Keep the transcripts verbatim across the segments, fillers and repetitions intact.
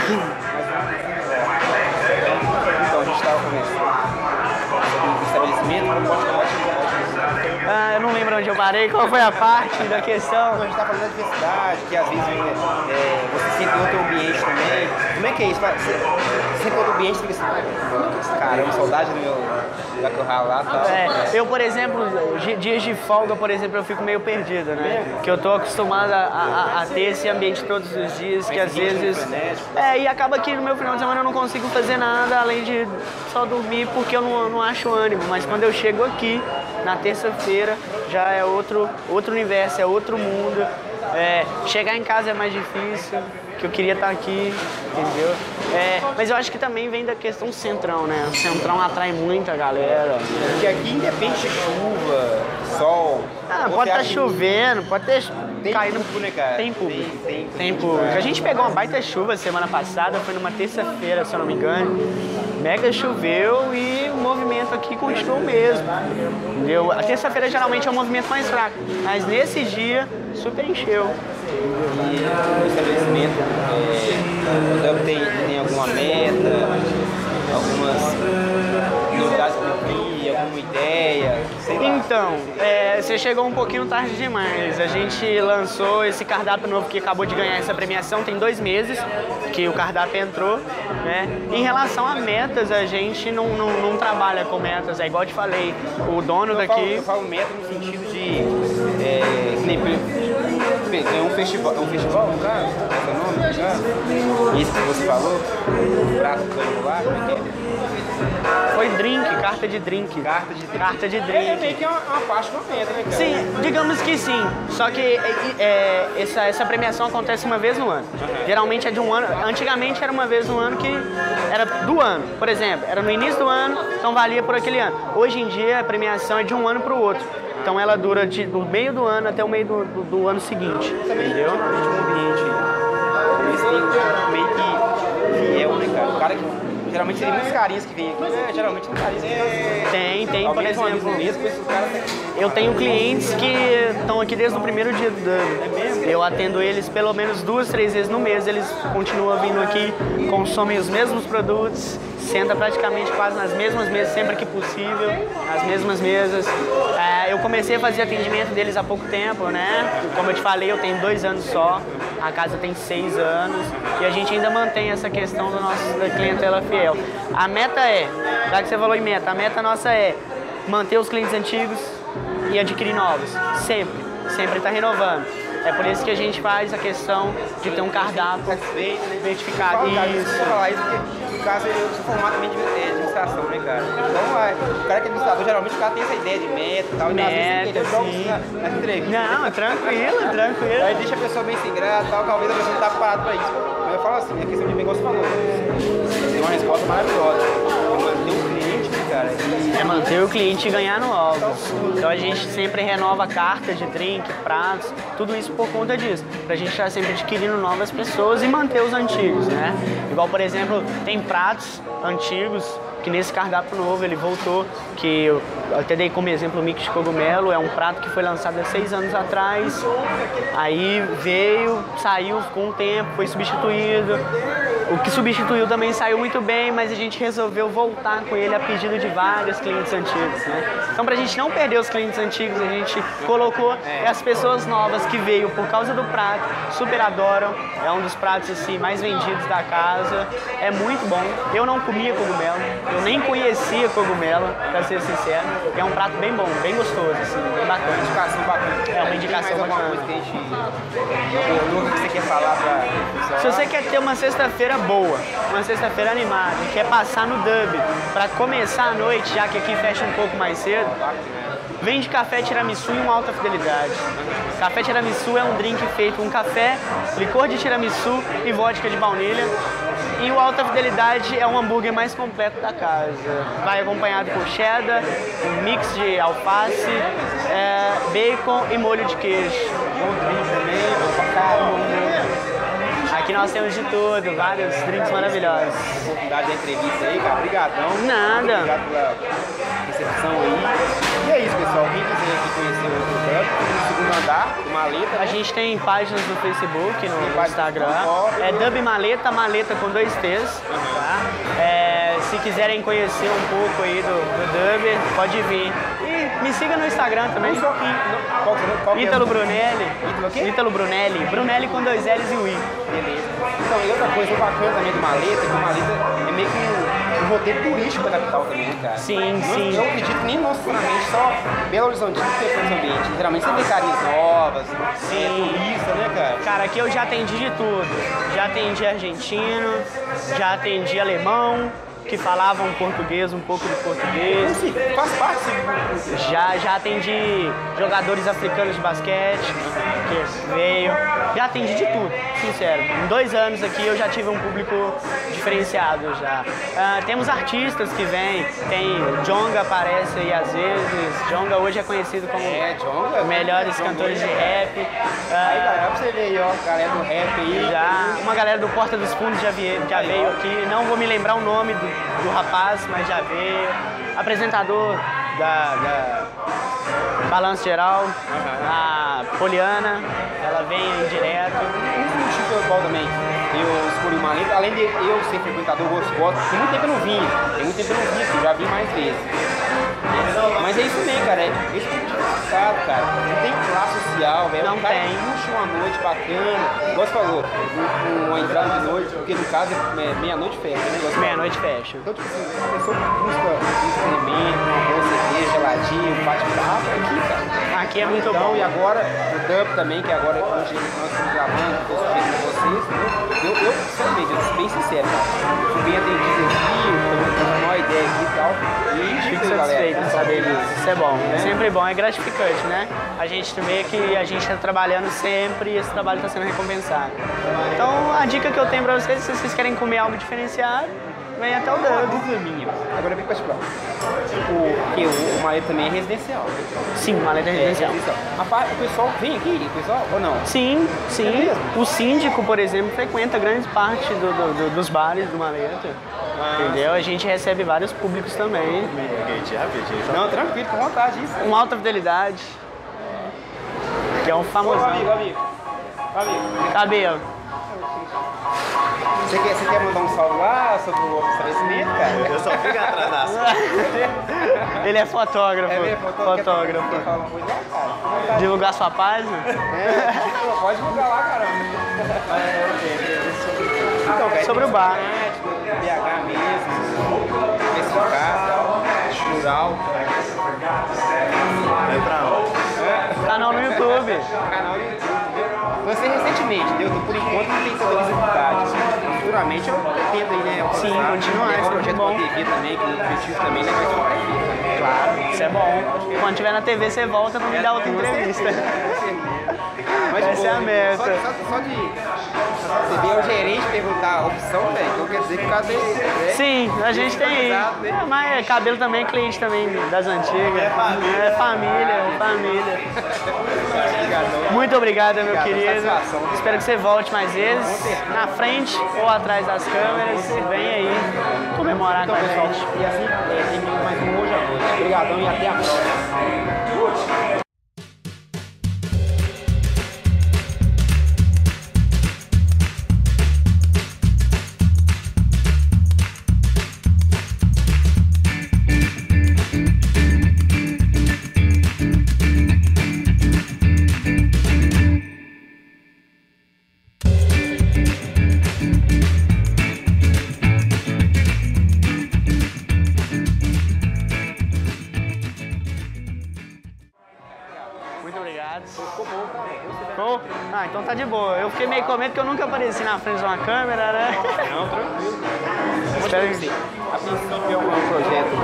Então, a gente estava conversando sobre o estabelecimento, como pode falar atividade. Ah, eu não lembro onde eu parei, qual foi a parte da questão? A gente está falando da diversidade, que às vezes é, você sente outro ambiente também. Como é que é isso? Você sente outro ambiente, fica assim, caramba, saudade do meu, da que eu ralo lá e tal. É, eu, por exemplo, dias de folga, por exemplo, eu fico meio perdido, né? Que eu tô acostumado a, a, a ter esse ambiente todos os dias, que às vezes... É, e acaba que no meu final de semana eu não consigo fazer nada, além de só dormir, porque eu não, não acho ânimo. Mas quando eu chego aqui, na terça-feira, já é outro, outro universo, é outro mundo. É, chegar em casa é mais difícil, que eu queria estar aqui, entendeu? É, mas eu acho que também vem da questão centrão, né? O centrão atrai muita galera. Porque aqui independe de chuva, sol... Ah, pode estar tá chovendo, pode ter tem caído... Público, né, cara? Tem público. Tem, tem, tem público. A gente pegou uma baita chuva semana passada, foi numa terça-feira, se eu não me engano. Mega choveu e o movimento aqui continuou mesmo, entendeu? A terça-feira geralmente é um movimento mais fraco, mas nesse dia super encheu. E o estabelecimento, é, o Dub tem, tem alguma meta, algumas novidades para cumprir, alguma ideia? Sei lá. Então, é, você chegou um pouquinho tarde demais. A gente lançou esse cardápio novo que acabou de ganhar essa premiação, tem dois meses que o cardápio entrou, né? Em relação a metas, a gente não, não, não trabalha com metas, é igual eu te falei, o dono eu daqui... Falo, eu falo meta no sentido de... É, que nem, é um festival, é um festival, no caso? Esse é o nome, no caso? Isso que você falou? O prato que ganhou lá, como é que é? Foi drink, carta de drink. Carta de drink. Carta de drink. É meio que uma, uma parte do momento, né, cara? Sim, digamos que sim. Só que é, essa, essa premiação acontece uma vez no ano. Uhum. Geralmente é de um ano. Antigamente era uma vez no ano que era do ano. Por exemplo, era no início do ano, então valia por aquele ano. Hoje em dia a premiação é de um ano para o outro. Então ela dura de, do meio do ano até o meio do, do, do ano seguinte. Também, entendeu? Geralmente um ambiente. Eles têm meio que fiel, né, cara? O cara que. Geralmente tem muitos carinhas que vêm aqui, né? Geralmente tem carinhas que Tem, tem, por exemplo. Mesmo, cara tá aqui. Eu tenho clientes que estão aqui desde o primeiro dia do ano. É mesmo? Eu atendo eles pelo menos duas, três vezes no mês. Eles continuam vindo aqui, consomem os mesmos produtos, senta praticamente quase nas mesmas mesas, sempre que possível, nas mesmas mesas. É, eu comecei a fazer atendimento deles há pouco tempo, né? Como eu te falei, eu tenho dois anos só, a casa tem seis anos e a gente ainda mantém essa questão do nosso, da clientela fiel. A meta é, já que você falou em meta, a meta nossa é manter os clientes antigos e adquirir novos, sempre, sempre está renovando. É por isso que a gente faz a questão de ter um cardápio verificado. Isso. Eu falar isso porque, no caso, eu sou formado também de administração, né, cara? Então, é, o cara que é administrador, geralmente o cara tem essa ideia de meta e tal, e meta, às vezes na, nas entrevistas. Não, tranquilo, tranquilo. Aí deixa a pessoa bem sem graça e tal, talvez a pessoa não tá preparada pra isso. Mas eu falo assim, é questão de bem, igual você falou. Tem uma resposta maravilhosa. É manter o cliente, né, cara? E... É manter o cliente e ganhar novos. Então a gente sempre renova cartas de drink, pratos, tudo isso por conta disso. Pra gente estar sempre adquirindo novas pessoas e manter os antigos, né? Igual, por exemplo, tem pratos antigos que nesse cardápio novo ele voltou, que eu até dei como exemplo o mix de cogumelo, é um prato que foi lançado há seis anos atrás, aí veio, saiu, ficou um tempo, foi substituído. O que substituiu também saiu muito bem, mas a gente resolveu voltar com ele a pedido de vários clientes antigos, né? Então, pra gente não perder os clientes antigos, a gente colocou as pessoas novas que veio por causa do prato, super adoram, é um dos pratos assim, mais vendidos da casa, é muito bom. Eu não comia cogumelo, eu nem conhecia cogumelo, pra ser sincero, é um prato bem bom, bem gostoso, assim, bem bacana. Uma indicação bacana. É uma indicação Tem mais bacana. alguma coisa que a gente... que você quer falar pra... Se você quer ter uma sexta-feira boa, uma sexta-feira animada, e quer passar no Dub para começar a noite, já que aqui fecha um pouco mais cedo, vende café tiramisu e uma alta fidelidade. Café tiramisu é um drink feito com café, licor de tiramisu e vodka de baunilha. E o alta fidelidade é um hambúrguer mais completo da casa. Vai acompanhado por cheddar, um mix de alface, é, bacon e molho de queijo. Bom drink também, bom pra caramba. Aqui nós temos de tudo, vários drinks maravilhosos. Oportunidade da entrevista aí, cara. Obrigadão. Nada. Obrigado pela recepção aí. E é isso, pessoal. Quem quiser aqui conhecer o Dub, segunda andar, do Maleta, A né? gente tem páginas no Facebook, no, no página Instagram. no Facebook. É Dub Maleta, Maleta com dois T's. Tá? É, se quiserem conhecer um pouco aí do, do Dub, pode vir. E me siga no Instagram também. Não só aqui, no- qual, que- qual que é? Ítalo Brunelli. Ítalo o quê? Ítalo Brunelli. Brunelli com dois L's e um I. Beleza. Então, e outra coisa bacana também do Maleta, que o Maleta é meio que um, um roteiro turístico da capital também, né, cara? Sim, Não- sim. Eu acredito que nem necessariamente só Belo Horizontino tem esse ambiente. Geralmente você vê carinhas novas, Sim. é, turista, né, cara? Cara, aqui eu já atendi de tudo. Já atendi argentino, já atendi alemão, que falavam português, um pouco de português. Assim, faz parte assim, Já, já atendi jogadores africanos de basquete, que veio. Já atendi de tudo, sincero. Em dois anos aqui eu já tive um público diferenciado já. Ah, temos artistas que vêm, tem Djonga aparece aí às vezes. Djonga hoje é conhecido como É, Djonga, os melhores Djonga cantores de hoje rap. Aí, Ah, galera, pra você ver aí, ó, a galera do rap aí. já, uma galera do Porta dos Fundos já, vie, já veio aqui. Não vou me lembrar o nome do, do rapaz, mas já veio. Apresentador da, da Balanço Geral, a Poliana, ela vem aí direto. Um motivo pelo qual também eu escolhi o Maleta, além de eu ser frequentador, eu gosto, tem muito tempo que eu não vinha, tem muito tempo que eu não vinha, porque eu já vim mais vezes. Mas é isso também, cara, é esse tipo de diversificado, cara. Não tem classe social, velho. Não O cara tem. puxa uma noite bacana, igual você falou, um- uma entrada de noite, porque no caso é meia-noite fecha, né? Igual você falou. Meia-noite fecha. Então, tipo assim, a pessoa busca um experimento, uma boa cerveja, geladinho, um bate-papo, é aqui, cara. Aqui é muito Então, bom. e agora, o Dub também, que agora hoje nós estamos gravando, eu estou subindo com vocês, entendeu? Eu, eu, sinceramente, eu sou bem sincero, cara. Fui bem atendido aqui, eu tenho uma ideia aqui e tal. E Fico galera, satisfeito em saber então, disso. Isso é bom. É né? sempre bom, é gratificante, né? A gente vê que a gente está trabalhando sempre e esse trabalho está sendo recompensado. Então, a dica que eu tenho para vocês, se vocês querem comer algo diferenciado, vem até o Uma Dub. dúvida minha, agora vem particular. O, porque o, o Maleta também é residencial. Sim, maleta É residencial. residencial. A parte, o pessoal vem aqui, o pessoal, ou não? Sim, sim. É mesmo? O síndico, por exemplo, frequenta grande parte do- do- do- dos bares do Maleta. Ah, Entendeu? A gente recebe vários públicos também. Não, tranquilo, com vontade isso. Com alta fidelidade. Que é um Ô, famosão. amigo, amigo. Amigo, Cabelo. você quer, você quer mandar um salve lá sobre o estabelecimento, cara? Eu só fico atrás das Ele é fotógrafo. É mesmo? Fotógrafo. Quer falar uma coisa lá, cara? Fica à vontade. Divulgar sua página? É, pode divulgar lá, caramba. Então, cara, Sobre tem o bar. restaurante, B H mesmo, especificado, rural, Vai pra onde? Canal no YouTube. canal do YouTube, entendeu? Lancei recentemente, entendeu? Então, por enquanto não tem tanta visibilidade. Futuramente eu pretendo aí, né? alcançar. Sim, continuar, Tem isso é um projeto bom. com a T V também, que o objetivo também né, vai ser uma T V, né? Claro, isso é bom. Quando tiver na T V, você volta pra me dar outra entrevista. Mas, Essa é a meta. Só, só, só de você ver o gerente perguntar a opção, velho, então quer dizer que o cara tem. né? Sim, a gente tem. É, mas cabelo também é cliente também das antigas. É família. É família, é família. Obrigadão. Muito obrigado, meu Obrigado, querido. satisfação. Espero que você volte mais vezes. Na frente ou atrás das câmeras. Vem aí comemorar Então, com a pessoal, gente. e assim, é, terminamos mais um Hoje à Noite. Obrigadão e até a próxima. Muito obrigado. Ficou? Ah, então tá de boa. Eu fiquei meio com medo que eu nunca apareci na frente de uma câmera, né? Não, tranquilo. Espero Espero que a princípio é um projeto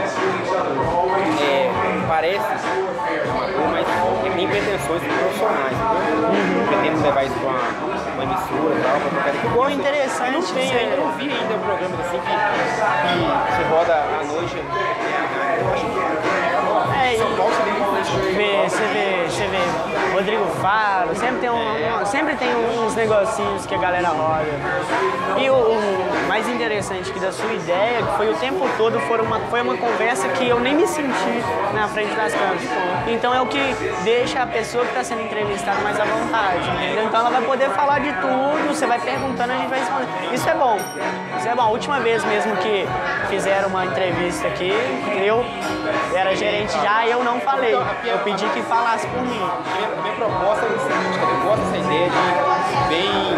é, parece amador, mas tem pretensões profissionais, entendeu? Pretendo levar isso para uma, uma emissora e tal, para trocar de Ficou interessante. Eu não tem você- ainda, não vi ainda um programa assim que, que se roda à noite. Eu acho que É, São Paulo seria muito vê, você vê, você vê Rodrigo Faro, sempre tem, um, um- sempre tem uns negocinhos que a galera roda. E o, o- mas mais interessante que da sua ideia, que foi o tempo todo, foi uma, foi uma conversa que eu nem me senti na frente das câmeras. Então é o que deixa a pessoa que está sendo entrevistada mais à vontade, entendeu? Então ela vai poder falar de tudo, você vai perguntando, a gente vai respondendo. Isso é bom, isso é bom. A última vez mesmo que fizeram uma entrevista aqui, eu era gerente já e eu não falei. Eu pedi que falasse por mim. A minha, a minha proposta é o seguinte, cara, eu gosto dessa ideia de bem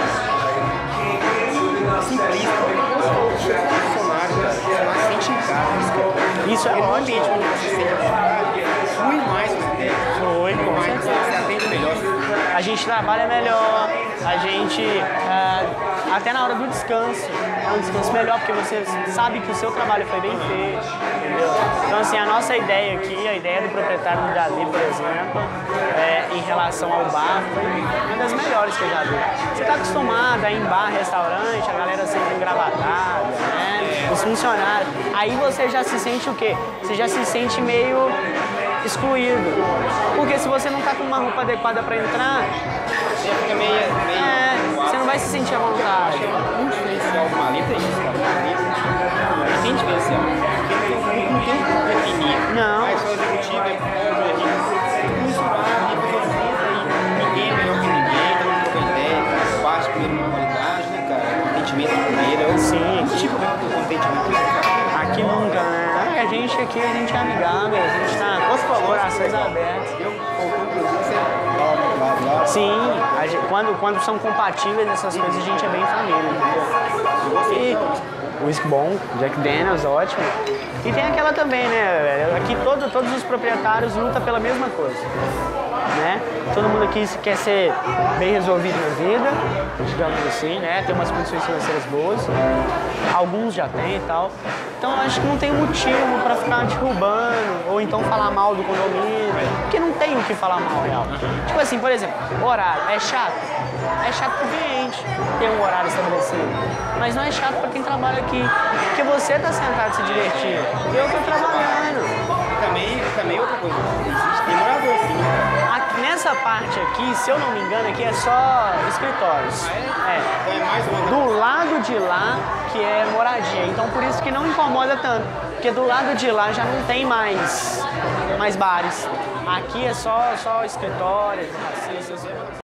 simplista, funcionário, cara, você sente em casa. Isso é ótimo. ótimo. Você sente à vontade, flui mais as ideias. Foi, com mais, certeza. você atende melhor. A gente trabalha melhor, a gente, uh, até na hora do descanso, é um descanso melhor, porque você sabe que o seu trabalho foi bem feito, entendeu? Então, assim, a nossa ideia aqui, a ideia do proprietário do Davi, por exemplo, é, em relação ao bar, foi uma das melhores que eu já vi. Você está acostumado a ir em bar, restaurante, a galera sempre engravatada, né? Os funcionários. Aí você já se sente o quê? Você já se sente meio excluído. Porque se você não tá com uma roupa adequada para entrar, Você fica meio, meio é, você não vai se sentir à vontade. um diferencial do Maleta é isso, cara. Maleta tem diferencial. Porque não tem como definir. Não. Mas só o executivo é pobre, a gente misturar, e depois senta e ninguém é melhor que ninguém, todo mundo troca ideia, parte primeiro com qualidade, né, cara? Contentimento de primeira. Sim. Que tipo de contentimento isso, cara? Aqui nunca, né? A gente aqui, a gente é amigável, a gente tá com os corações abertos. Eu, voltou, inclusive, você lá, lá, lá. Sim, a gente, quando, quando são compatíveis essas coisas, a gente é bem família, entendeu? E whisky bom, Jack Daniels, ótimo. E tem aquela também, né, velho? Aqui todo, todos os proprietários lutam pela mesma coisa, né? Todo mundo aqui quer ser bem resolvido na vida, digamos assim, né? Ter umas condições financeiras boas. Alguns já têm e tal. Então acho que não tem motivo para ficar derrubando ou então falar mal do condomínio, porque não tem o que falar mal real. Tipo assim, por exemplo, horário é chato. É chato pro cliente ter um horário estabelecido, mas não é chato para quem trabalha aqui, porque você tá sentado se divertindo. Eu tô trabalhando. Também, também outra coisa, existe, tem morador sim. Aqui, nessa parte aqui, se eu não me engano, aqui é só escritórios. É. Então é mais uma. Do lado de lá que é moradia, então por isso que não incomoda tanto, porque do lado de lá já não tem mais, mais bares. Aqui é só, só escritórios, taxistas.